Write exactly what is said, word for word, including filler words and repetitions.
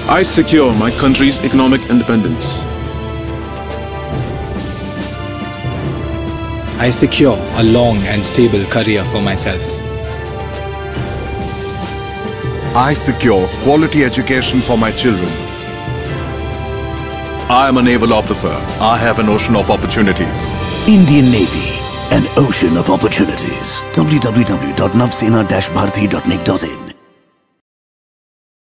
I secure my country's economic independence. I secure a long and stable career for myself. I secure quality education for my children. I am a naval officer. I have an ocean of opportunities. Indian Navy, an ocean of opportunities. w w w dot navsena dash bharati dot nic dot in